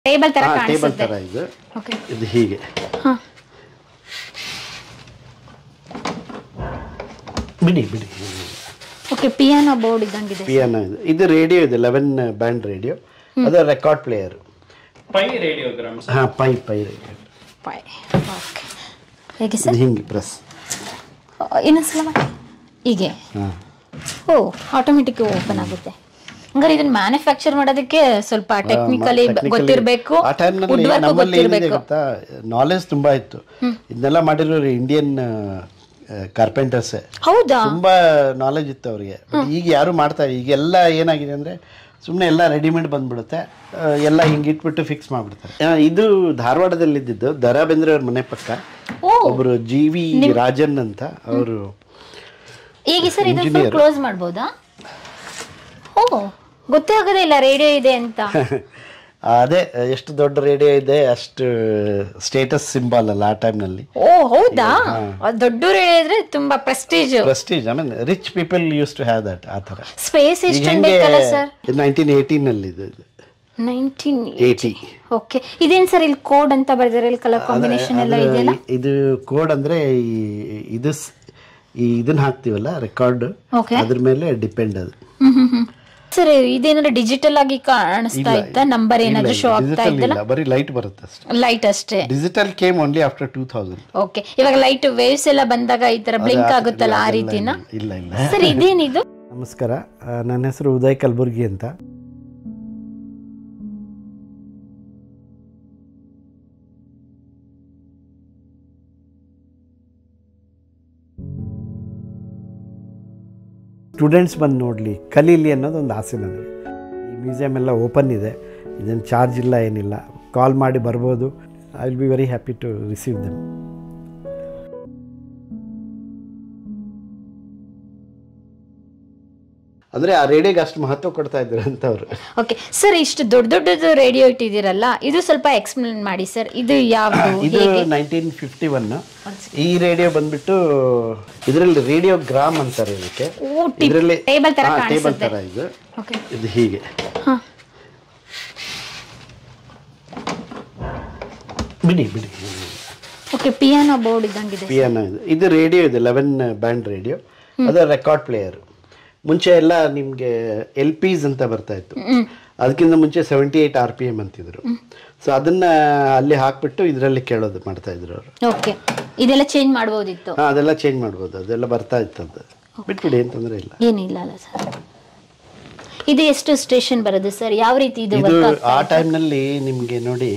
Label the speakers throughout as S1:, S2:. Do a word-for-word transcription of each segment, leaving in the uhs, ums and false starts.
S1: Table ತರ ಕಾಣಿಸುತ್ತೆ.
S2: Table ತರ ಇದು.
S1: ಓಕೆ.
S2: ಇದು ಹೀಗೆ.
S1: ಹಾ.
S2: ಬಿಡಿ ಬಿಡಿ.
S1: ಓಕೆ, ಪಿಯಾನೋ ಬೋರ್ಡ್ ಇದ್ದಂಗಿದೆ.
S2: ಪಿಯಾನೋ ಇದು. ಇದು ರೇಡಿಯೋ ಇದೆ, ಲೆವೆನ್ ಬ್ಯಾಂಡ್ ರೇಡಿಯೋ. ಅದು ರೆಕಾರ್ಡ್ ಪ್ಲೇಯರ್.
S3: Pye radiogram.
S2: ಹಾ, Pye Pye radio.
S1: Pye. Okay. ಹೇಗೆ ಸರ್?
S2: ಹಿಂಗೆ ಪ್ರೆಸ್.
S1: ಇನ್ನೊಂದ್ಸಲ ಮಾಡಿ. ಹೀಗೆ.
S2: ಹಾ.
S1: ಓ, ಆಟೋಮೆಟಿಕ್ ಓಪನ್ ಆಗುತ್ತೆ. ಹಂಗಾರೆ ಇದನ್ನ ಮ್ಯಾನುಫ್ಯಾಕ್ಚರ್ ಮಾಡೋದಕ್ಕೆ ಸ್ವಲ್ಪ ಟೆಕ್ನಿಕಲಿ ಗೊತ್ತಿರಬೇಕು, ವುಡ್ ವರ್ಕ್ ಗೊತ್ತಿರಬೇಕು.
S2: ನಾಲೆಜ್ ತುಂಬಾ ಇತ್ತು. ಇದನ್ನೆಲ್ಲ ಮಾಡಿರೋರು ಇಂಡಿಯನ್ ಕಾರ್ಪೆಂಟರ್ಸ್.
S1: ಹೌದಾ?
S2: ತುಂಬಾ ನಾಲೆಜ್ ಇತ್ತು ಅವ್ರಿಗೆ. ಈಗ ಯಾರು ಮಾಡ್ತಾರೆ? ಈಗೆಲ್ಲ ಏನಾಗಿದೆ ಅಂದ್ರೆ ಸುಮ್ಮನೆ ಎಲ್ಲ ರೆಡಿಮೇಡ್ ಬಂದ್ಬಿಡುತ್ತೆ, ಎಲ್ಲ ಹಿಂಗೆ ಇಟ್ಬಿಟ್ಟು ಫಿಕ್ಸ್ ಮಾಡ್ಬಿಡ್ತಾರೆ. ಇದು ಧಾರವಾಡದಲ್ಲಿ ಇದ್ದಿದ್ದು, ದ ರಾ ಬೇಂದ್ರೆ ಅವ್ರ ಮನೆ ಪಕ್ಕ ಒಬ್ರು ಜಿ ವಿ ರಾಜನ್ ಅಂತ ಅವರು.
S1: ಈಗ ಸರ್ ಇದನ್ನ ಕ್ಲೋಸ್ ಮಾಡ್ಬೋದಾ? ಓ, ಗೊತ್ತೇ ಆಗೋದೇ ಇಲ್ಲ ರೇಡಿಯೋ ಇದೆ ಅಂತ.
S2: ಅದೇ, ಎಷ್ಟು ದೊಡ್ಡ ರೇಡಿಯೋ ಇದೆ ಅಷ್ಟು ಸ್ಟೇಟಸ್ ಸಿಂಬಲ್ ಅಲ್ಲ ಆ ಟೈಮ್ನಲ್ಲಿ.
S1: ಓ ಹೌದಾ? ದೊಡ್ಡ ರೇಡಿಯೋ ಇದ್ರೆ ತುಂಬಾ prestige.
S2: Prestige I mean rich people use to have that. ಆ ಥರ.
S1: ಸ್ಪೇಸ್ ಎಷ್ಟು ಬೇಕಲ್ಲ ಸರ್?
S2: ನೈನ್ಟೀನ್ ಏಯ್ಟೀನ್ ನಲ್ಲಿ ಇದು.
S1: Nineteen eighty. ಓಕೆ. ಇದೇನ್ ಸರ್ ಇಲ್ಲಿ ಕೋಡ್ ಅಂತ ಬರ್ದಿರ, ಇಲ್ಲಿ ಕಲರ್ ಕಾಂಬಿನೇಷನ್ ಎಲ್ಲ ಇದೆಯಲ್ಲ? ಇದು
S2: ಕೋಡ್ ಅಂದ್ರೆ ಇದು ಈ ಇದನ್ನ ಹಾಕ್ತಿವಲ್ಲ ರೆಕಾರ್ಡ್, ಅದ್ರ ಮೇಲೆ ಡಿಪೆಂಡ್ ಅದು.
S1: ಸರ್ ಇದೇನಾದ್ರು ಡಿಜಿಟಲ್ ಆಗಿ ಕಾಣಿಸ್ತಾ ಇತ್ತಾ? ನಂಬರ್ ಏನಾದ್ರು ಶೋ ಆಗ್ತಾ ಇದ್ದಲ್ಲ?
S2: ಬರೀ ಲೈಟ್ ಬರುತ್ತೆ ಅಷ್ಟೇ.
S1: ಲೈಟ್ ಅಷ್ಟೇ.
S2: Digital came only after two thousand.
S1: Okay. ಇವಾಗ ಲೈಟ್ ವೇವ್ಸ್ ಎಲ್ಲ ಬಂದಾಗ ಈ ತರ ಬ್ಲಿಂಕ್ ಆಗುತ್ತಲ್ಲ, ಆ ರೀತಿನ?
S2: ಇಲ್ಲ ಇಲ್ಲ
S1: ಸರ್ ಇದೇನಿದು?
S2: ನಮಸ್ಕಾರ, ನನ್ನ ಹೆಸರು ಉದಯ್ ಕಲಬುರ್ಗಿ ಅಂತ. ಸ್ಟೂಡೆಂಟ್ಸ್ ಬಂದು ನೋಡಲಿ, ಕಲೀಲಿ ಅನ್ನೋದು ಒಂದು ಆಸೆ ನನಗೆ. ಈ ಮ್ಯೂಸಿಯಮ್ ಎಲ್ಲ ಓಪನ್ ಇದೆ, ಇದೇನು ಚಾರ್ಜ್ ಇಲ್ಲ, ಏನಿಲ್ಲ. ಕಾಲ್ ಮಾಡಿ ಬರ್ಬೋದು. I will be very happy to receive them. ಅಂದರೆ ಆ ರೇಡಿಯೋಗೆ ಅಷ್ಟು ಮಹತ್ವ ಕೊಡ್ತಾ ಇದ್ರು ಅಂತ ಅವರು.
S1: ಓಕೆ ಸರ್, ಇಷ್ಟು ದೊಡ್ಡ ದೊಡ್ಡದು ರೇಡಿಯೋ ಇಟ್ಟಿದ್ದೀರಲ್ಲ, ಇದು ಸ್ವಲ್ಪ ಎಕ್ಸ್ಪ್ಲೇನ್ ಮಾಡಿ ಸರ್. ಇದು ಯಾವುದು?
S2: ಇದು ನೈನ್ಟೀನ್ ಫಿಫ್ಟಿ ಒನ್. ಈ ರೇಡಿಯೋ ಬಂದ್ಬಿಟ್ಟು ಇದರಲ್ಲಿ ರೇಡಿಯೋಗ್ರಾಮ್ ಅಂತಾರೆ ಇದಕ್ಕೆ. ಇದರಲ್ಲಿ
S1: ಟೇಬಲ್ ತರ
S2: ಟೇಬಲ್ ತರ ಇದು. ಇದು ಹೀಗೆ. ಬಿಡಿ ಬಿಡಿ.
S1: ಓಕೆ, ಪಿಯಾನೋ ಬೋರ್ಡ್ ಇದ್ದಂಗಿದೆ.
S2: ಪಿಯಾನೋ ಇದು. ಇದು ರೇಡಿಯೋ ಇದೆ, ಲೆವೆನ್ ಬ್ಯಾಂಡ್ ರೇಡಿಯೋ. ಅದು ರೆಕಾರ್ಡ್ ಪ್ಲೇಯರ್. ಮುಂಚೆ ಎಲ್ಲ ನಿಮಗೆ ಎಲ್ ಪಿಸ್ ಅಂತ ಬರ್ತಾ ಇತ್ತು, ಅದಕ್ಕಿಂತ ಮುಂಚೆ seventy eight R P M ಅಂತಿದ್ರು. ಸೊ ಅದನ್ನ ಅಲ್ಲಿ ಹಾಕ್ಬಿಟ್ಟು ಇದರಲ್ಲಿ ಕೇಳೋದು ಮಾಡ್ತಾ ಇದ್ರು ಅವರು.
S1: ಓಕೆ. ಇದೆಲ್ಲ ಚೇಂಜ್ ಮಾಡಬಹುದಿತ್ತು?
S2: ಹಾಂ, ಅದೆಲ್ಲ ಚೇಂಜ್ ಮಾಡ್ಬೋದು, ಅದೆಲ್ಲ ಬರ್ತಾ ಇತ್ತು. ಅದು ಬಿಟ್ಬಿಡಿ, ಅಂತಂದ್ರೆ ಇಲ್ಲ,
S1: ಏನಿಲ್ಲ ಅಲ್ಲ ಸರ್. ಇದು ಎಷ್ಟು ಸ್ಟೇಷನ್ ಬರೋದು ಸರ್? ಯಾವ ರೀತಿ ಇದು?
S2: ಇದು ಆ ಟೈಮ್ನಲ್ಲಿ ನಿಮಗೆ ನೋಡಿ,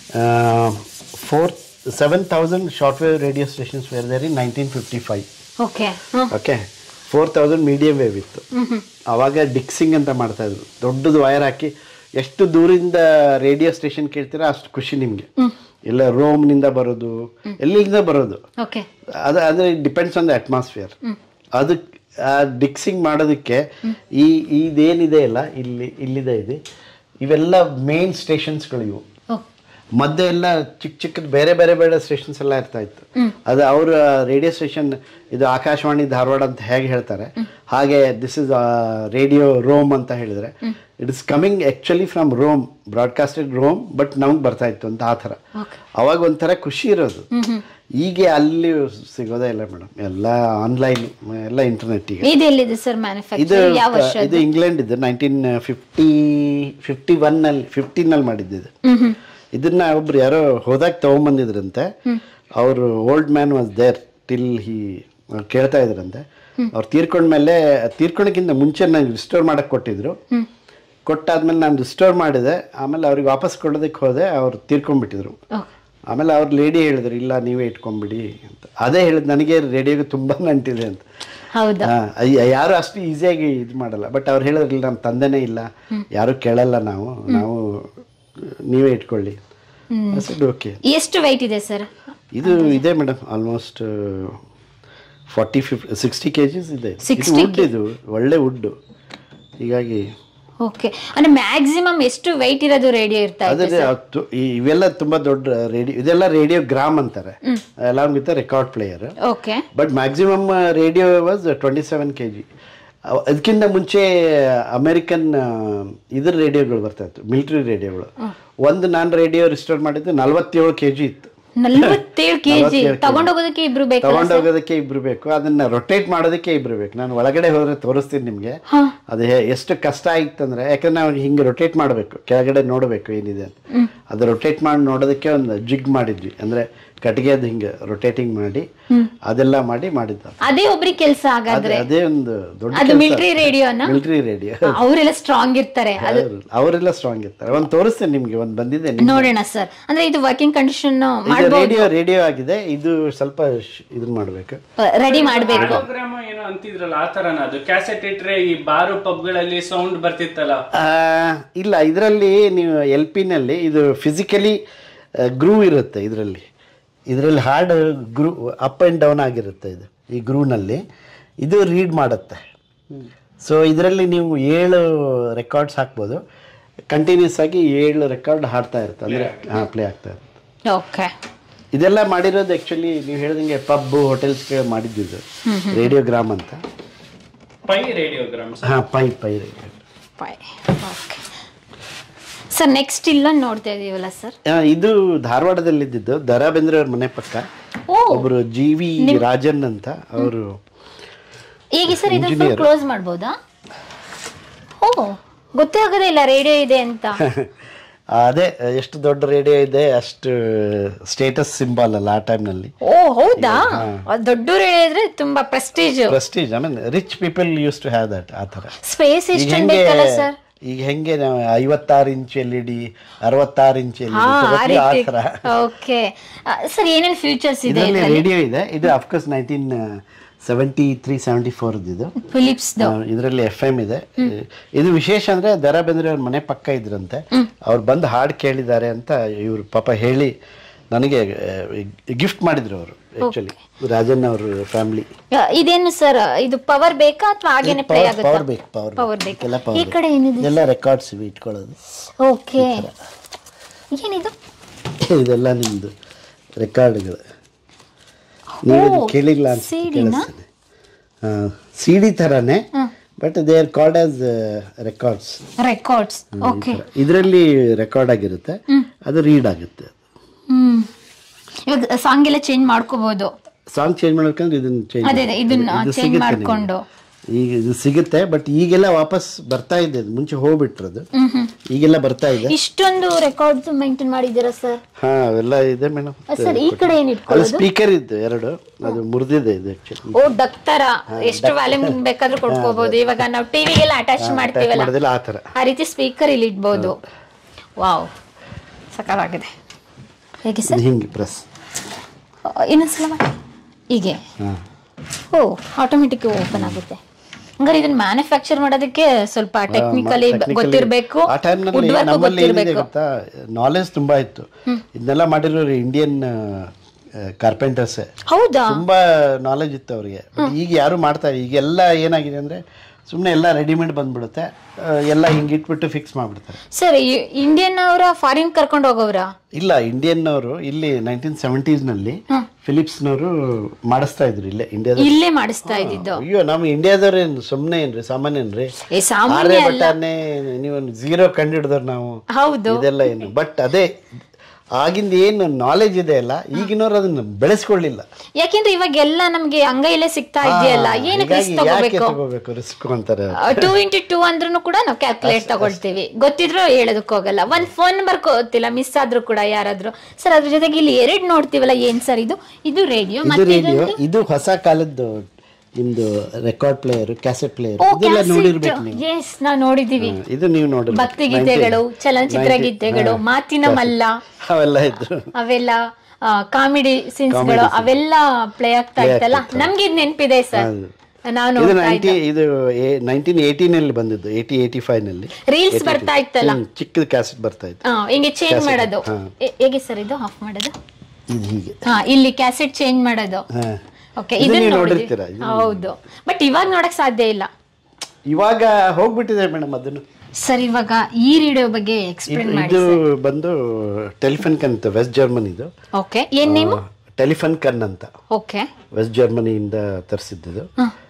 S2: four seven thousand short wave radio stations were there in nineteen fifty five.
S1: Okay
S2: okay. Four thousand medium wave ಇತ್ತು. ಆವಾಗ ಡಿಕ್ಸಿಂಗ್ ಅಂತ ಮಾಡ್ತಾ ಇದ್ರು, ದೊಡ್ಡದು ವೈರ್ ಹಾಕಿ. ಎಷ್ಟು ದೂರಿಂದ ರೇಡಿಯೋ ಸ್ಟೇಷನ್ ಕೇಳ್ತೀರಾ ಅಷ್ಟು ಖುಷಿ ನಿಮಗೆ. ಇಲ್ಲ ರೋಮ್ನಿಂದ ಬರೋದು, ಎಲ್ಲಿಂದ ಬರೋದು, ಅದು ಅಂದರೆ ಡಿಪೆಂಡ್ಸ್ ಆನ್ ದ ಅಟ್ಮಾಸ್ಫಿಯರ್. ಅದು ಡಿಕ್ಸಿಂಗ್ ಮಾಡೋದಕ್ಕೆ ಈ ಇದೇನಿದೆ ಅಲ್ಲ, ಇಲ್ಲಿ ಇಲ್ಲಿದೆ ಇದೆ, ಇವೆಲ್ಲ ಮೇನ್ ಸ್ಟೇಷನ್ಸ್ಗಳು ಇವು. ಮಧ್ಯೆ ಎಲ್ಲ ಚಿಕ್ಕ ಚಿಕ್ಕದು ಬೇರೆ ಬೇರೆ ಬೇರೆ ಸ್ಟೇಷನ್ಸ್ ಎಲ್ಲ ಇರ್ತಾ ಇತ್ತು. ಅದು ಅವರ ರೇಡಿಯೋ ಸ್ಟೇಷನ್, ಇದು ಆಕಾಶವಾಣಿ ಧಾರವಾಡ ಅಂತ ಹೇಗೆ ಹೇಳ್ತಾರೆ ಹಾಗೆ ದಿಸ್ ಇಸ್ ರೇಡಿಯೋ ರೋಮ್ ಅಂತ ಹೇಳಿದ್ರೆ, it is coming actually from Rome, broadcasted Rome, but ನಮ್ಗೆ ಬರ್ತಾ ಇತ್ತು ಅಂತ ಆ ಥರ. ಅವಾಗ ಒಂಥರ ಖುಷಿ ಇರೋದು. ಈಗ ಅಲ್ಲಿ ಸಿಗೋದೇ ಇಲ್ಲ ಮೇಡಮ್, ಎಲ್ಲ ಆನ್ಲೈನ್, ಎಲ್ಲ ಇಂಟರ್ನೆಟ್. ಈಗ ಇದು ಇದು ಇಂಗ್ಲೆಂಡ್ ಇದು ನೈನ್ಟೀನ್ ಫಿಫ್ಟಿ ಫಿಫ್ಟಿ ಒನ್ ನಲ್ಲಿ ಫಿಫ್ಟೀನಲ್ಲಿ ಮಾಡಿದ್ದು. ಇದನ್ನ ಒಬ್ರು ಯಾರೋ ಹೋದಾಗ ತಗೊಂಬಂದಿದ್ರಂತೆ. ಅವರು old man was there till he ಕೇಳ್ತಾ ಇದ್ರಂತೆ. ಅವ್ರು ತೀರ್ಕೊಂಡ್ಮೇಲೆ, ತೀರ್ಕೊಳಕ್ಕಿಂತ ಮುಂಚೆ ನಂಗೆ ರಿಸ್ಟೋರ್ ಮಾಡಕ್ಕೆ ಕೊಟ್ಟಿದ್ರು. ಕೊಟ್ಟಾದ್ಮೇಲೆ ನಾನು ರಿಸ್ಟೋರ್ ಮಾಡಿದೆ. ಆಮೇಲೆ ಅವ್ರಿಗೆ ವಾಪಸ್ ಕೊಡೋದಕ್ಕೆ ಹೋದೆ, ಅವ್ರು ತೀರ್ಕೊಂಡ್ಬಿಟ್ಟಿದ್ರು. ಆಮೇಲೆ ಅವ್ರ ಲೇಡಿ ಹೇಳಿದ್ರು, ಇಲ್ಲ ನೀವೇ ಇಟ್ಕೊಂಡ್ಬಿಡಿ ಅಂತ. ಅದೇ ಹೇಳಿದ್, ನನಗೆ ರೇಡಿಯೋಗೆ ತುಂಬ ನಂಟಿದೆ ಅಂತ. ಯಾರು ಅಷ್ಟು ಈಸಿಯಾಗಿ ಇದು ಮಾಡಲ್ಲ. ಬಟ್ ಅವ್ರು ಹೇಳಿದ್ರಿಲ್ಲ, ನಮ್ಮ ತಂದೆನೇ ಇಲ್ಲ, ಯಾರು ಕೇಳಲ್ಲ, ನಾವು ನಾವು ನೀವೇ ಇಟ್ಕೊಳ್ಳಿ. ಓಕೆ.
S1: ಎಷ್ಟು ವೆಯ್ಟ್ ಇದೆ ಸರ್
S2: ಇದು? ಇದೆ madam, almost forty fifty sixty kgs ಇದೆ. ವುಡ್, ಇದು ಒಳ್ಳೆ ವುಡ್. ಹೀಗಾಗಿ
S1: ಓಕೆ. ಅಂದ್ರೆ ಮ್ಯಾಕ್ಸಿಮಮ್ ಎಷ್ಟು ವೆಯ್ಟ್ ಇರೋದು ರೇಡಿಯೋ ಇರ್ತಾ ಇದೆ?
S2: ಅದೇ ಇವೆಲ್ಲ ತುಂಬಾ ದೊಡ್ಡ ರೇಡಿಯೋ, ಇದೆಲ್ಲ ರೇಡಿಯೋಗ್ರಾಮ್ ಅಂತಾರೆ, along with record player.
S1: Okay.
S2: But maximum radio was twenty seven kg. ಅದಕ್ಕಿಂತ ಮುಂಚೆ ಅಮೆರಿಕನ್ ಇದ್ರ ರೇಡಿಯೋಗಳು ಬರ್ತಾ ಇತ್ತು, ಮಿಲಿಟರಿ ರೇಡಿಯೋಗಳು. ಒಂದು ನಾನು ರೇಡಿಯೋ ರಿಸ್ಟೋರ್ ಮಾಡಿದ್ದು ನಲ್ವತ್ತೇಳು ಕೆ ಜಿ ಇತ್ತು.
S1: ನಲ್ವತ್ತೇಳು ಕೆಜಿ ತಗೊಂಡೋಗೋದಕ್ಕೆ ಇಬ್ರು ಬೇಕು,
S2: ತಗೊಂಡೋಗೋದಕ್ಕೆ ಇಬ್ರು ಬೇಕು, ಅದನ್ನ ರೊಟೇಟ್ ಮಾಡೋದಕ್ಕೆ ಇಬ್ರು ಬೇಕು. ನಾನು ಒಳಗಡೆ ಹೋದ್ರೆ ತೋರಿಸ್ತೀನಿ ನಿಮ್ಗೆ ಅದು ಎಷ್ಟು ಕಷ್ಟ ಆಗಿತ್ತಂದ್ರೆ, ಯಾಕಂದ್ರೆ ನಾವು ಹಿಂಗೆ ರೊಟೇಟ್ ಮಾಡಬೇಕು, ಕೆಳಗಡೆ ನೋಡಬೇಕು ಏನಿದೆ ಅಂತ. ಅದು ರೊಟೇಟ್ ಮಾಡಿ ನೋಡೋದಕ್ಕೆ ಒಂದು ಜಿಗ್ ಮಾಡಿದ್ವಿ, ಅಂದ್ರೆ ಕಟ್ಟಿಗೆ ಅದು ಹಿಂಗೆ ರೊಟೇಟಿಂಗ್ ಮಾಡಿ ಅದೆಲ್ಲ ಮಾಡಿ ಮಾಡಿದ್ದ.
S1: ಅದೇ ಒಬ್ರಿಗೆ ಕೆಲಸ ಆಗಾದ್ರೆ
S2: ಅದೇ ಒಂದು ದೊಡ್ಡ
S1: ಅದು ಮಿಲಿಟರಿ ರೇಡಿಯೋನ,
S2: ಮಿಲಿಟರಿ ರೇಡಿಯೋ.
S1: ಅವರೆಲ್ಲ ಸ್ಟ್ರಾಂಗ್ ಇರ್ತಾರೆ,
S2: ಅವರೆಲ್ಲ ಸ್ಟ್ರಾಂಗ್ ಇರ್ತಾರೆ. ಒಂದು ತೋರಿಸ್ತೇನೆ ನಿಮ್ಗೆ, ಒಂದು ಬಂದಿದೆ
S1: ನೋಡೋಣ ಸರ್. ಅಂದ್ರೆ ಇದು ವರ್ಕಿಂಗ್ ಕಂಡೀಷನ್
S2: ರೇಡಿಯೋ ರೇಡಿಯೋ ಆಗಿದೆ, ಇದು ಸ್ವಲ್ಪ ಇದನ್ನ ಮಾಡ್ಬೇಕು,
S1: ರೆಡಿ ಮಾಡ್ಬೇಕು.
S3: ಏನೋ ಅಂತಿದ್ರಲ್ಲ ಆ ತರನ ಅದು ಕ್ಯಾಸೆಟ್ ಇಟ್ರೆ ಈ ಬಾರು ಪಬ್ಗಳಲ್ಲಿ ಸೌಂಡ್ ಬರ್ತಿತ್ತಲ್ಲ?
S2: ಇಲ್ಲ, ಇದರಲ್ಲಿ ನೀವು ಎಲ್ ಪಿ ನಲ್ಲಿ ಇದು ಫಿಸಿಕಲಿ ಗ್ರೂವ್ ಇರುತ್ತೆ. ಇದರಲ್ಲಿ ಇದರಲ್ಲಿ hard groove up and down ಆಗಿರುತ್ತೆ. ಇದು ಈ ಗ್ರೂವ್ನಲ್ಲಿ ಇದು ರೀಡ್ ಮಾಡುತ್ತೆ. ಸೊ ಇದರಲ್ಲಿ ನೀವು ಏಳು ರೆಕಾರ್ಡ್ಸ್ ಹಾಕ್ಬೋದು, ಕಂಟಿನ್ಯೂಸ್ ಆಗಿ ಏಳು ರೆಕಾರ್ಡ್ ಹಾಡ್ತಾ ಇರುತ್ತೆ, ಅಂದರೆ ಹಾಂ ಪ್ಲೇ ಆಗ್ತಾ ಇರುತ್ತೆ.
S1: ಓಕೆ,
S2: ಇದೆಲ್ಲ ಮಾಡಿರೋದು ಆ್ಯಕ್ಚುಲಿ ನೀವು ಹೇಳ್ದಂಗೆ ಪಬ್ ಹೋಟೆಲ್ಸ್ಗೆ ಮಾಡಿದ್ದು ರೇಡಿಯೋಗ್ರಾಮ್ ಅಂತ.
S3: Pye radiogram.
S2: ಹಾಂ, Pye Pye radio
S1: Pye. Okay sir, next ಇಲ್ಲ ನೋಡ್ತಾ ಇದೀವಲ್ಲ ಸರ್,
S2: ಇದು ಧಾರವಾಡದಲ್ಲಿದ್ದು ದ ರಾ ಬೇಂದ್ರೆ ಅವ್ರ ಮನೆ ಪಕ್ಕ ಒಬ್ರು ಜಿ ವಿ ರಾಜನ್ ಅಂತ ಅವರು.
S1: ಈಗ ಸರ್ ಇದು ಕ್ಲೋಸ್ ಮಾಡ್ಬೋದಾ? ಓ, ಗೊತ್ತೇ ಆಗೋದೇ ಇಲ್ಲ ರೇಡಿಯೋ ಇದೆ ಅಂತ.
S2: ಅದೇ, ಎಷ್ಟು ದೊಡ್ಡ ರೇಡಿಯೋ ಇದೆ ಅಷ್ಟು ಸ್ಟೇಟಸ್ ಸಿಂಬಲ್ ಅಲ್ಲ ಆ ಟೈಮ್ನಲ್ಲಿ.
S1: ಓ ಹೌದಾ, ದೊಡ್ಡ ರೇಡಿಯೋ ಇದ್ರೆ ತುಂಬಾ prestige.
S2: Prestige I mean rich people use to have that. ಆ ಥರ
S1: ಸ್ಪೇಸ್ ಎಷ್ಟು ಬೇಕಲ್ಲ ಸರ್.
S2: ಈಗ ಹೆಂಗೆ ನಾವು ಐವತ್ತಾರು ಇಂಚ್ ಎಲ್ ಇ ಡಿ, ಅರವತ್ತಾರು ಇಂಚ್ ಎಲ್ ಇ ಡಿ, ಆ ಥರ.
S1: ಓಕೆ ಸರ್, ಏನೇನು ಫೀಚರ್ಸ್ ಇದೆ?
S2: ರೇಡಿಯೋ ಇದೆ. ಇದು of course nineteen seventy three seventy four ಇದು
S1: ಫಿಲಿಪ್ಸ್.
S2: ಇದರಲ್ಲಿ ಎಫ್ ಎಮ್ ಇದೆ. ಇದು ವಿಶೇಷ ಅಂದ್ರೆ ದ ರಾ ಬೇಂದ್ರೆ ಅವ್ರ ಮನೆ ಪಕ್ಕ ಇದ್ರಂತೆ, ಅವ್ರು ಬಂದು ಹಾಡು ಕೇಳಿದ್ದಾರೆ ಅಂತ ಇವ್ರು ಪಾಪ ಹೇಳಿ ನನಗೆ ಗಿಫ್ಟ್ ಮಾಡಿದ್ರು ಅವರು. ಆಕ್ಚುಲಿ ರಾಜನ್ ಅವ್ರ ಫ್ಯಾಮಿಲಿ.
S1: ಇದೇನು ಸರ್, ಇದು ಪವರ್ ಬೇಕಾ ಅಥವಾ ಹಾಗೇನೆ ಪ್ಲೇ ಆಗುತ್ತಾ?
S2: ಪವರ್ ಬೇಕು, ಪವರ್
S1: ಪವರ್ ಬೇಕು.
S2: ಎಲ್ಲ
S1: ಈ ಕಡೆ ಏನಿದೆ?
S2: ಎಲ್ಲ ರೆಕಾರ್ಡ್ಸ್ ಇಟ್ಕೊಳ್ಳೋದು.
S1: ಓಕೆ, ಏನಿದು?
S2: ಇದೆಲ್ಲ ನಿಮ್ದು ರೆಕಾರ್ಡ್ಗಳು. ನೀವು ಕೇಳಿಲ್ಲ ಅಂತ ಕೇಳಿಸ್ತೇನೆ. ಸಿ ಡಿ ಥರನೇ, but they are called as records.
S1: Records, okay.
S2: ಇದರಲ್ಲಿ ರೆಕಾರ್ಡ್ ಆಗಿರುತ್ತೆ, ಅದು ರೀಡ್ ಆಗುತ್ತೆ.
S1: ಹ್ಮ್, ಇವಾಗ ಸಾಂಗ್ ಎಲ್ಲ ಚೇಂಜ್ ಮಾಡ್ಕೋಬಹುದು.
S2: ಸಾಂಗ್ ಚೇಂಜ್ ಮಾಡ್ಬೇಕಂದ್ರೆ ಇದನ್ನ ಚೇಂಜ್
S1: ಅದೇ ಇದನ್ನ ಚೇಂಜ್ ಮಾಡ್ಕೊಂಡು
S2: ಈಗ ಇದು ಸಿಗುತ್ತೆ. ಬಟ್ ಈಗೆಲ್ಲ ವಾಪಸ್ ಬರ್ತಾ ಇದೆ, ಮುಂಚೆ ಹೋಗ್ಬಿಟ್ರದು, ಈಗೆಲ್ಲ ಬರ್ತಾ ಇದೆ.
S1: ಇಷ್ಟೊಂದು ರೆಕಾರ್ಡ್ಸ್ ಮೇಂಟೈನ್ ಮಾಡಿದ್ದೀರಾ ಸರ್?
S2: ಹಾ, ಅವೆಲ್ಲ ಇದೆ ಮೇಡಮ್.
S1: ಸರ್, ಈ ಕಡೆ ಏನ್ ಇಟ್ಕೊಳ್ಳೋದು?
S2: ಸ್ಪೀಕರ್ ಇದ್ದು ಎರಡು, ಅದು ಮುರಿದಿದೆ ಇದು ಆಕ್ಚುಲಿ.
S1: ಓ, ಡಕ್ತರ ಎಷ್ಟು ವ್ಯಾಲ್ಯೂಮ್ ಬೇಕಾದ್ರೂ ಕೊಡ್ಕೋಬಹುದು. ಇವಾಗ ನಾವು ಟಿವಿಗೆಲ್ಲ ಅಟ್ಯಾಚ್ ಮಾಡ್ತೀವಲ್ಲ
S2: ಆ ತರ,
S1: ಆ ರೀತಿ ಸ್ಪೀಕರ್ ಇಲ್ಲಿ ಇಡ್ಬೋದು. ವಾವ್, ಸಕಾಲಾಗಿದೆ. ಹೇಗೆ ಸರ್?
S2: ಹಿಂಗೆ ಪ್ರೆಸ್
S1: ಇನ್ನೊಂದ್ಸಲ ಮಾಡಿ. ಹೀಗೆ ಓ, ಆಟೋಮೆಟಿಕ್ ಓಪನ್ ಆಗುತ್ತೆ. ಹಂಗಾರೆ ಇದನ್ನ ಮ್ಯಾನುಫ್ಯಾಕ್ಚರ್ ಮಾಡೋದಕ್ಕೆ ಸ್ವಲ್ಪ ಟೆಕ್ನಿಕಲಿ ಗೊತ್ತಿರಬೇಕು, ವುಡ್ ವರ್ಕ್ ಗೊತ್ತಿರಬೇಕು.
S2: ನಾಲೆಜ್ ತುಂಬಾ ಇತ್ತು. ಇದನ್ನೆಲ್ಲ ಮಾಡಿರೋರು ಇಂಡಿಯನ್ ಕಾರ್ಪೆಂಟರ್ಸ್.
S1: ಹೌದಾ?
S2: ತುಂಬಾ ನಾಲೆಜ್ ಇತ್ತು ಅವ್ರಿಗೆ. ಈಗ ಯಾರು ಮಾಡ್ತಾರೆ, ಈಗೆಲ್ಲ ಏನಾಗಿದೆ ಅಂದ್ರೆ ಸುಮ್ಮನೆ ಎಲ್ಲ ರೆಡಿಮೇಡ್ ಬಂದ್ಬಿಡುತ್ತೆ, ಎಲ್ಲ ಹಿಂಗೆ ಇಟ್ಬಿಟ್ಟು ಫಿಕ್ಸ್ ಮಾಡ್ಬಿಡ್ತಾರೆ.
S1: ಸರ್, ಇಂಡಿಯನ್ ಅವರ ಫಾರಿನ್ ಕರ್ಕೊಂಡು ಹೋಗೋರ?
S2: ಇಲ್ಲ, ಇಂಡಿಯನ್ ಅವರು ಇಲ್ಲಿ ನೈನ್ಟೀನ್ ಸೆವೆಂಟೀಸ್ ನಲ್ಲಿ ಫಿಲಿಪ್ಸ್ನವರು ಮಾಡಿಸ್ತಾ ಇದ್ರು ಇಲ್ಲೇ ಇಂಡಿಯಾದ.
S1: ಇಲ್ಲೇ ಮಾಡಿಸ್ತಾ ಇದ್ದಿದ್ದು?
S2: ಅಯ್ಯೋ, ನಮ್ಮ ಇಂಡಿಯಾದವ್ರೇನು ಸುಮ್ಮನೆ ಏನ್ರಿ, ಸಾಮಾನ್ಯ ಏನ್ರಿ, ಬಟ್ಟಾನೆ ನೀವು ಝೀರೋ ಕಂಡು ಹಿಡಿದವ್ರು ನಾವು.
S1: ಹೌದು,
S2: ಇದೆಲ್ಲ ಏನು. ಬಟ್ ಅದೇ ಆಗಿಂದ ಏನು ನಾಲೆಜ್ ಇದೆ ಅಲ್ಲ, ಈಗಿನವ್ರು ಅದನ್ನ ಬೆಳೆಸ್ಕೊಳ್ಳಿಲ್ಲ.
S1: ಯಾಕೆಂದ್ರೆ ಇವಾಗ ಎಲ್ಲ ನಮ್ಗೆ ಅಂಗೈಲೇ ಸಿಗ್ತಾ ಇದೆಯಲ್ಲ, ಏನಕ್ಕೆ ರಿಸ್ಕ್ ತಗೋಬೇಕು?
S2: ರಿಸ್ಕ್ ಅಂತಾರೆ.
S1: ಟೂ ಇಂಟು ಟೂ ಅಂದ್ರೂ ಕೂಡ ನಾವು ಕ್ಯಾಲ್ಕುಲೇಟ್ ತಗೊಳ್ತೀವಿ, ಗೊತ್ತಿದ್ರು ಹೇಳೋದಕ್ಕೆ ಹೋಗಲ್ಲ. ಒಂದ್ ಫೋನ್ ನಂಬರ್ ಗೊತ್ತಿಲ್ಲ, ಮಿಸ್ ಆದ್ರೂ ಕೂಡ ಯಾರಾದ್ರೂ. ಸರ್, ಅದ್ರ ಜೊತೆಗೆ ಇಲ್ಲಿ ಎರಡು ನೋಡ್ತೀವಲ್ಲ, ಏನ್ ಸರ್ ಇದು? ಇದು ರೇಡಿಯೋ.
S2: ರೇಡಿಯೋ ಇದು ಹೊಸ ಕಾಲದ್ದು ನಿಮ್ದು ರೆಕಾರ್ಡ್ ಪ್ಲೇಯರ್, ಕ್ಯಾಸೆಟ್ ಪ್ಲೇಯರ್, ಇದೆಲ್ಲ ನೋಡಿರ್ಬೇಕು ನೀವು.
S1: ಎಸ್, ನಾವು ನೋಡಿದೀವಿ.
S2: ಇದು ನೀವು ನೋಡಿ,
S1: ಭಕ್ತಿ ಗೀತೆಗಳು, ಚಲನಚಿತ್ರ ಗೀತೆಗಳು, ಮಾತಿನ ಮಲ್ಲ,
S2: ಅವೆಲ್ಲ ಇದ್ರು.
S1: ಅವೆಲ್ಲ ಕಾಮಿಡಿ ಸೀನ್ಸ್ಗಳು ಅವೆಲ್ಲ ಪ್ಲೇ ಆಗ್ತಾ ಇತ್ತಲ್ಲ. ನಮ್ಗೆ ಇದು ನೆನಪಿದೆ ಸರ್. ನಾನು
S2: ಇದು ನೈನ್ಟೀನ್ ಏಟೀನ್ ಅಲ್ಲಿ ಬಂದಿದ್ದು, ಏಟಿ ಏಟಿ ಫೈವ್ ನಲ್ಲಿ
S1: ರೀಲ್ಸ್ ಬರ್ತಾ ಇತ್ತಲ್ಲ,
S2: ಚಿಕ್ಕದ ಕ್ಯಾಸೆಟ್ ಬರ್ತಾ ಇತ್ತು.
S1: ಹಿಂಗೆ ಚೇಂಜ್ ಮಾಡೋದು. ಹೇಗೆ ಸರ್ ಇದು ಆಫ್ ಮಾಡೋದು?
S2: ಇದು ಹೀಗೆ.
S1: ಹಾ, ಇಲ್ಲಿ ಕ್ಯಾಸೆಟ್ ಚೇಂಜ್ ಮಾಡೋದು. ಓಕೆ, ಇದನ್ನ ನೋಡಿರ್ತೀರಾ? ಹೌದು, ಬಟ್ ಇವಾಗ ನೋಡಕ್ ಸಾಧ್ಯ ಇಲ್ಲ,
S2: ಇವಾಗ ಹೋಗ್ಬಿಟ್ಟಿದೆ ಮೇಡಮ್ ಅದನ್ನು.
S1: ಸರ್, ಇವಾಗ ಈ ರೇಡಿಯೋ ಬಗ್ಗೆ ಎಕ್ಸ್ಪ್ಲೇನ್ ಮಾಡಿ.
S2: ಇದು ಬಂದು ಟೆಲಿಫೋನ್ ಕನ್ ಅಂತ, ವೆಸ್ಟ್ ಜರ್ಮನಿದು.
S1: ಓಕೆ, ಏನ್ ನೇಮ್?
S2: ಟೆಲಿಫೋನ್ ಕನ್ ಅಂತ.
S1: ಓಕೆ,
S2: ವೆಸ್ಟ್ ಜರ್ಮನಿಯಿಂದ ತರಿಸಿದ್ದು.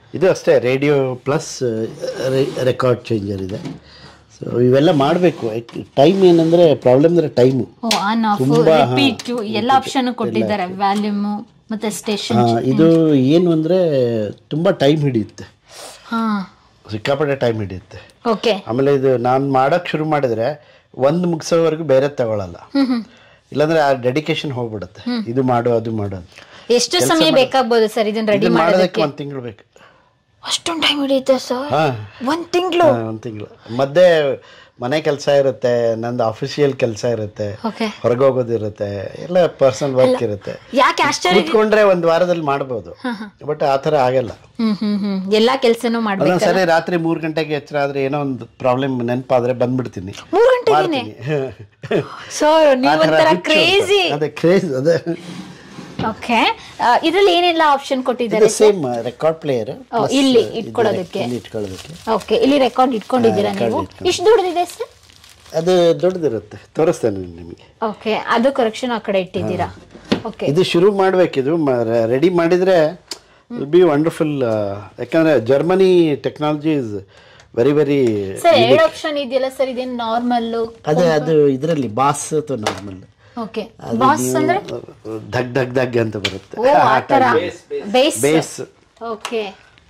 S2: ಇದು ಅಷ್ಟೇ ರೇಡಿಯೋ ಪ್ಲಸ್ ರೆಕಾರ್ಡ್ ಚೇಂಜರ್ ಇದೆ. ಸೊ ಇವೆಲ್ಲ ಮಾಡಬೇಕು. ಟೈಮ್ ಏನಂದರೆ ಪ್ರಾಬ್ಲಮ್ ಅಂದರೆ ಟೈಮು.
S1: ಆನ್ ಆಫ್ ರಿಪೀಟ್ ಎಲ್ಲ ಆಪ್ಷನ್ ಕೊಟ್ಟಿದ್ದಾರೆ, ವ್ಯಾಲ್ಯೂಮ್ ಮತ್ತೆ ಸ್ಟೇಷನ್.
S2: ಇದು ಏನು ಅಂದರೆ ತುಂಬ ಟೈಮ್ ಹಿಡಿಯುತ್ತೆ,
S1: ಹಾಂ
S2: ಸಿಕ್ಕಾಪಟ್ಟೆ ಟೈಮ್ ಹಿಡಿಯುತ್ತೆ.
S1: ಓಕೆ.
S2: ಆಮೇಲೆ ಇದು ನಾನು ಮಾಡೋಕ್ಕೆ ಶುರು ಮಾಡಿದರೆ ಒಂದು ಮುಗಿಸೋವರೆಗೂ ಬೇರೆ ತಗೊಳ್ಳಲ್ಲ, ಇಲ್ಲಾಂದರೆ ಆ ಡೆಡಿಕೇಶನ್ ಹೋಗ್ಬಿಡುತ್ತೆ. ಇದು ಮಾಡು ಅದು ಮಾಡು.
S1: ಎಷ್ಟು ಸಮಯ ಬೇಕಾಗ್ಬೋದು ಸರ್ ಇದನ್ನ ರೆಡಿ ಮಾಡೋದಕ್ಕೆ?
S2: ಒಂದು ತಿಂಗಳು ಬೇಕು.
S1: ಅಷ್ಟೊಂದು ಟೈಮ್ ಹಿಡಿಯುತ್ತೆ ಸರ್?
S2: ಹಾಂ,
S1: ಒಂದು ತಿಂಗಳು.
S2: ಒಂದು ತಿಂಗಳು ಮಧ್ಯೆ ಮನೆ ಕೆಲಸ ಇರುತ್ತೆ, ನಂದು ಅಫಿಷಿಯಲ್ ಕೆಲಸ ಇರುತ್ತೆ, ಹೊರಗೆ ಹೋಗೋದಿರುತ್ತೆ, ಎಲ್ಲ ಪರ್ಸನಲ್ ವರ್ಕ್ ಇರುತ್ತೆ.
S1: ಯಾಕೆ ಆಶ್ಚರ್ಯ,
S2: ಕೂತ್ಕೊಂಡ್ರೆ ಒಂದು ವಾರದಲ್ಲಿ ಮಾಡ್ಬೋದು, ಬಟ್ ಆ ಥರ ಆಗಲ್ಲ.
S1: ಎಲ್ಲಾ ಕೆಲಸನೂ ಮಾಡ್ಬೇಕು.
S2: ಸರಿ ರಾತ್ರಿ ಮೂರು ಗಂಟೆಗೆ ಎಚ್ಚರ ಆದ್ರೆ ಏನೋ ಒಂದು ಪ್ರಾಬ್ಲಮ್ ನೆನಪಾದ್ರೆ ಬಂದ್ಬಿಡ್ತೀನಿ.
S1: ಮೂರು ಗಂಟೆಗೆ ಸರ್ ನೀವು ಒಂಥರ ಕ್ರೇಜಿ.
S2: ಅದೇ ಕ್ರೇಜ್ ಅದೇ.
S1: ಓಕೆ, ಇದರಲ್ಲಿ ಏನೆಲ್ಲ ಆಪ್ಷನ್ ಕೊಟ್ಟಿದ್ದಾರೆ?
S2: ಸೇಮ್ ರೆಕಾರ್ಡ್ ಪ್ಲೇಯರ್
S1: ಇಲ್ಲಿ ಇಟ್ಕೊಳ್ಳೋದಕ್ಕೆ.
S2: ಇಟ್ಕೊಳ್ಳೋದಕ್ಕೆ
S1: ಓಕೆ, ಇಲ್ಲಿ ರೆಕಾರ್ಡ್ ಇಟ್ಕೊಂಡಿದ್ದೀರಾ ನೀವು? ಇಷ್ಟು ದೊಡ್ಡದಿದೆ ಸರ್?
S2: ಅದು ದೊಡ್ಡದಿರುತ್ತೆ, ತೋರಿಸ್ತೇನೆ ನಿಮಗೆ.
S1: ಓಕೆ, ಅದು ಕರೆಕ್ಷನ್ ಆ ಕಡೆ ಇಟ್ಟಿದ್ದೀರಾ. ಓಕೆ,
S2: ಇದು ಶುರು ಮಾಡ್ಬೇಕಿದು, ರೆಡಿ ಮಾಡಿದ್ರೆ ವಿಲ್ ಬಿ ವಂಡರ್ಫುಲ್. ಯಾಕಂದ್ರೆ Germany technology is very very.
S1: Sir ಎರಡು ಆಪ್ಷನ್ ಇದೆಯಲ್ಲ ಸರ್, ಇದೇನು ನಾರ್ಮಲ್?
S2: ಅದೇ ಅದು ಇದರಲ್ಲಿ ಬಾಸ್ ಅಥವಾ ನಾರ್ಮಲ್.
S1: ಓಕೆ, ಬಾಸ್ ಅಂದ್ರೆ
S2: ಧಗ್ ಧಗ್ ಧಗ್ ಅಂತ ಬರುತ್ತೆ.
S1: ಓ ಆ ತರ ಬೇಸ್.
S2: ಬೇಸ್.
S1: ಓಕೆ,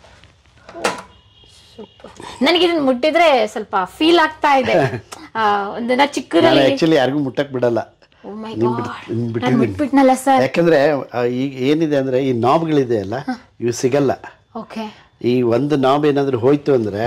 S1: ನನಗೆ ಇದನ್ನ ಮುಟ್ಟಿದ್ರೆ ಸ್ವಲ್ಪ ಫೀಲ್ ಆಗ್ತಾ ಇದೆ. ಒಂದಿನ ಚಿಕ್ಕದಲ್ಲಿ
S2: ಆಕ್ಚುಲಿ ಯಾರಿಗೂ ಮುಟ್ಟಕ್ ಬಿಡಲ್ಲ,
S1: ಬಿಟ್ಬಿಟ್ನಲ್ಲ ಸರ್.
S2: ಯಾಕಂದ್ರೆ ಈಗ ಏನಿದೆ ಅಂದ್ರೆ ಈ ನಾಬ್ಗಳಿದೆ ಅಲ್ಲ, ಇವು ಸಿಗಲ್ಲ.
S1: ಓಕೆ,
S2: ಈ ಒಂದು ನಾಬ್ ಏನಾದ್ರು ಹೋಯ್ತು ಅಂದ್ರೆ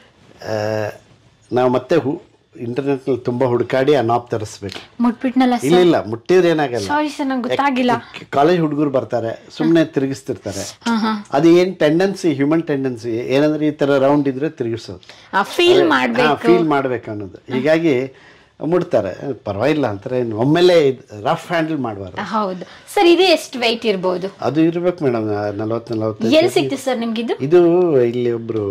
S2: ನಾವು ಮತ್ತೆ ಇಂಟರ್ನೆಟ್ ನಲ್ಲಿ ತುಂಬಾ ಹುಡುಕಾಡಿ ಆ ನಾಬ್ ತರಿಸ್ಬೇಕು.
S1: ಮುಟ್ಬಿಟ್ನಲ್ಲ ಸರ್?
S2: ಇಲ್ಲ ಇಲ್ಲ, ಮುಟ್ಟಿದ್ರೆ ಏನಾಗಲ್ಲ.
S1: ಸಾರಿ ಸರ್, ನಂಗೆ ಗೊತ್ತಾಗಿಲ್ಲ.
S2: ಕಾಲೇಜ್ ಹುಡುಗರು ಬರ್ತಾರೆ, ಸುಮ್ಮನೆ ತಿರುಗಿಸ್ತಿರ್ತಾರೆ. ಅದು ಏನ್ ಟೆಂಡೆನ್ಸಿ, ಹ್ಯೂಮನ್ ಟೆಂಡೆನ್ಸಿ ಏನಂದ್ರೆ ಈ ತರ ರೌಂಡ್ ಇದ್ರೆ ತಿರುಗಿಸೋದು,
S1: ಫೀಲ್ ಮಾಡ್ಬೇಕು,
S2: ಫೀಲ್ ಮಾಡ್ಬೇಕು ಅನ್ನೋದು. ಹೀಗಾಗಿ ಮುಡ್ತಾರೆ, ಪರವಾಗಿಲ್ಲ ಅಂತಾರೆ. ಒಮ್ಮೆಲೆ ರಫ್ ಹ್ಯಾಂಡಲ್ ಮಾಡಬಾರ್ದು.
S1: ಹೌದು ಸರ್. ಇದು ಎಷ್ಟು ವೆಯ್ಟ್ ಇರಬಹುದು?
S2: ಅದು ಇರ್ಬೇಕು ಮೇಡಮ್, ನಲವತ್ತು ನಲವತ್ತು.
S1: ಎಲ್ಲಿ ಸಿಕ್ತು ಸರ್ ನಿಮ್ಗಿದು?
S2: ಇದು ಇಲ್ಲಿ ಒಬ್ರು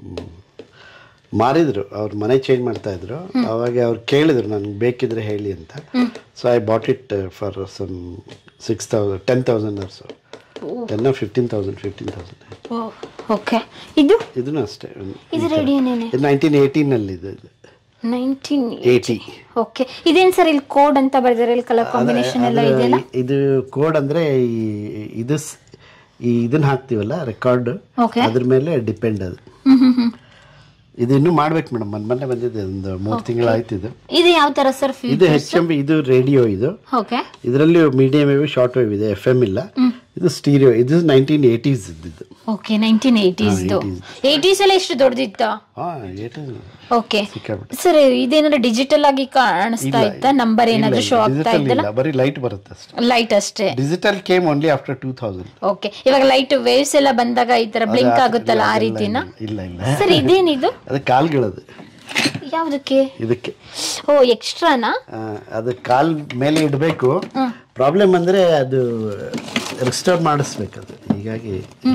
S2: ಮಾರಿದ್ರು, ಅವ್ರ ಮನೆ ಚೇಂಜ್ ಮಾಡ್ತಾ ಇದ್ರು. ಅವಾಗ ಅವ್ರು ಕೇಳಿದ್ರು ನನ್ಗೆ ಬೇಕಿದ್ರೆ ಹೇಳಿ ಅಂತ. So I bought it for some six thousand ten thousand or so ten fifteen thousand fifteen thousand.
S1: Okay, ಇದು
S2: ಇದನ್ನು ಅಷ್ಟೇ.
S1: ಇದು ರೇಡಿಯೋನೇನೆ?
S2: ಇದು ನೈನ್ಟೀನ್ ಏಯ್ಟೀನ್ ನಲ್ಲಿ ಇದು.
S1: Nineteen eighty. ಓಕೆ, ಇದೇನು ಸರ್ ಇಲ್ಲಿ ಕೋಡ್ ಅಂತ ಬರೆದಿದ್ದಾರೆ, ಇಲ್ಲಿ ಕಲರ್ ಕಾಂಬಿನೇಷನ್ ಎಲ್ಲ ಇದೆಯಲ್ಲ? ಇದು
S2: ಕೋಡ್ ಅಂದ್ರೆ ಈ ಇದು ಈ ಇದನ್ನ ಹಾಕ್ತಿವಲ್ಲ ರೆಕಾರ್ಡ್, ಅದ್ರ ಮೇಲೆ ಡಿಪೆಂಡ್ ಅದು. ಇದು ಇನ್ನೂ ಮಾಡ್ಬೇಕು ಮೇಡಮ್, ಮನ್ ಮೊನ್ನೆ ಬಂದಿದೆ, ಒಂದು ಮೂರು ತಿಂಗಳಾಯ್ತು. ಇದು
S1: ಇದು ಯಾವ ತರ ಸರ್?
S2: ಇದು ಹೆಚ್ ಎಂ ವಿ, ಇದು ರೇಡಿಯೋ. ಇದು ಇದರಲ್ಲಿ ಮೀಡಿಯಂ ವೇವ್, ಶಾರ್ಟ್ ವೇವ್ ಇದೆ, ಎಫ್ ಎಂ ಇಲ್ಲ. ಇದು ಸ್ಟೀರಿಯೋ. ಇದು ನೈನ್ಟೀನ್ ಏಯ್ಟೀಸ್ ಇದ್ದಿದ್ದು.
S1: Okay, nineteen eighties. ಏಯ್ಟೀಸ್ ಎಲ್ಲ ಎಷ್ಟು ದೊಡ್ಡದಿತ್ತ? ಓಕೆ ಸರ್, ಇದೇನಾದ್ರು ಡಿಜಿಟಲ್ ಆಗಿ ಕಾಣಿಸ್ತಾ ಇತ್ತಾ? ನಂಬರ್ ಏನಾದ್ರು ಶೋ ಆಗ್ತಾ ಇದ್ದಲ್ಲ?
S2: ಬರೀ ಲೈಟ್ ಬರುತ್ತೆ ಅಷ್ಟೇ.
S1: ಲೈಟ್ ಅಷ್ಟೇ.
S2: Digital came only after two thousand.
S1: Okay, ಇವಾಗ ಲೈಟ್ ವೇವ್ಸ್ ಎಲ್ಲ ಬಂದಾಗ ಈ ತರ ಬ್ಲಿಂಕ್ ಆಗುತ್ತಲ್ಲ, ಆ ರೀತಿನಾ?
S2: ಇಲ್ಲ ಇಲ್ಲ
S1: ಸರ್, ಇದೇನಿದು?
S2: ಅದು ಕಾಲ್ಗಳದು.
S1: ಯಾವ್ದಕ್ಕೆ?
S2: ಇದಕ್ಕೆ.
S1: ಓ, ಎಕ್ಸ್ಟ್ರಾನಾ?
S2: ಅದು ಕಾಲ್ ಮೇಲೆ ಇಡಬೇಕು. ಪ್ರಾಬ್ಲಮ್ ಅಂದ್ರೆ ಅದು ರಿಸ್ಟೋರ್ ಮಾಡಿಸ್ಬೇಕು ಅದು, ಹೀಗಾಗಿ.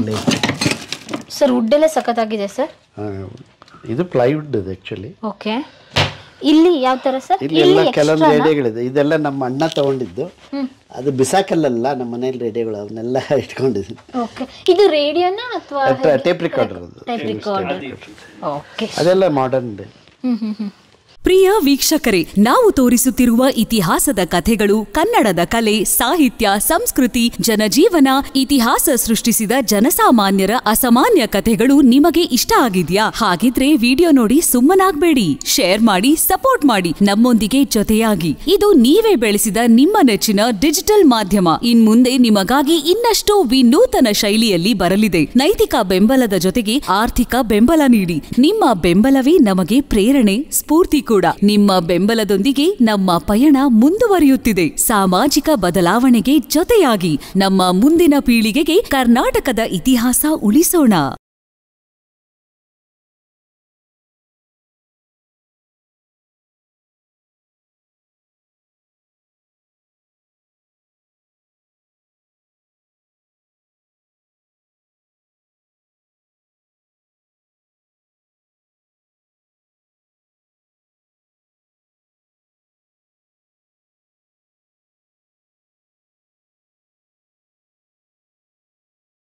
S1: ಸರ್, ವುಡ್ ಎಲ್ಲ ಸಖತ್ತಾಗಿದೆ ಸರ್.
S2: ಇದು ಪ್ಲೈವುಡ್ ಇದೆ ಆಕ್ಚುಲಿ.
S1: ಓಕೆ, ಇಲ್ಲಿ ಯಾವ ತರ ಸರ್?
S2: ಇಲ್ಲಿ ಎಲ್ಲ ಕೆಲವೊಂದು ರೇಡಿಯೋಗಳಿದೆ. ಇದೆಲ್ಲ ನಮ್ಮ ಅಣ್ಣ ತಗೊಂಡಿದ್ದು, ಅದು ಬಿಸಾಕಲ್ಲ, ನಮ್ಮ ಮನೇಲಿ ರೇಡಿಯೋಗಳು ಅವನ್ನೆಲ್ಲ ಇಟ್ಕೊಂಡಿದ್ದೀನಿ.
S1: ಓಕೆ, ಇದು ರೇಡಿಯೋನಾ ಅಥವಾ
S2: tape recorder?
S1: Tape recorder. Okay,
S2: ಅದೆಲ್ಲ ಮಾಡರ್ನ್ ಇದೆ.
S1: ಹ್ಮ್ ಹ್ಮ್ ಹ್ಮ್
S4: ಪ್ರಿಯ ವೀಕ್ಷಕರೇ, ನಾವು ತೋರಿಸುತ್ತಿರುವ ಇತಿಹಾಸದ ಕಥೆಗಳು ಕನ್ನಡದ ಕಲೆ, ಸಾಹಿತ್ಯ, ಸಂಸ್ಕೃತಿ, ಜನಜೀವನ, ಇತಿಹಾಸ ಸೃಷ್ಟಿಸಿದ ಜನಸಾಮಾನ್ಯರ ಅಸಾಮಾನ್ಯ ಕಥೆಗಳು ನಿಮಗೆ ಇಷ್ಟ ಆಗಿದ್ಯಾ? ಹಾಗಿದ್ರೆ ವಿಡಿಯೋ ನೋಡಿ ಸುಮ್ಮನಾಗ್ಬೇಡಿ, ಶೇರ್ ಮಾಡಿ, ಸಪೋರ್ಟ್ ಮಾಡಿ, ನಮ್ಮೊಂದಿಗೆ ಜೊತೆಯಾಗಿ. ಇದು ನೀವೇ ಬೆಳೆಸಿದ ನಿಮ್ಮ ನೆಚ್ಚಿನ ಡಿಜಿಟಲ್ ಮಾಧ್ಯಮ. ಇನ್ ಮುಂದೆ ನಿಮಗಾಗಿ ಇನ್ನಷ್ಟು ವಿನೂತನ ಶೈಲಿಯಲ್ಲಿ ಬರಲಿದೆ. ನೈತಿಕ ಬೆಂಬಲದ ಜೊತೆಗೆ ಆರ್ಥಿಕ ಬೆಂಬಲ ನೀಡಿ. ನಿಮ್ಮ ಬೆಂಬಲವೇ ನಮಗೆ ಪ್ರೇರಣೆ, ಸ್ಫೂರ್ತಿ ಕೂಡ. ನಿಮ್ಮ ಬೆಂಬಲದೊಂದಿಗೆ ನಮ್ಮ ಪಯಣ ಮುಂದುವರಿಯುತ್ತಿದೆ. ಸಾಮಾಜಿಕ ಬದಲಾವಣೆಗೆ ಜೊತೆಯಾಗಿ ನಮ್ಮ ಮುಂದಿನ ಪೀಳಿಗೆಗೆ ಕರ್ನಾಟಕದ ಇತಿಹಾಸ ಉಳಿಸೋಣ.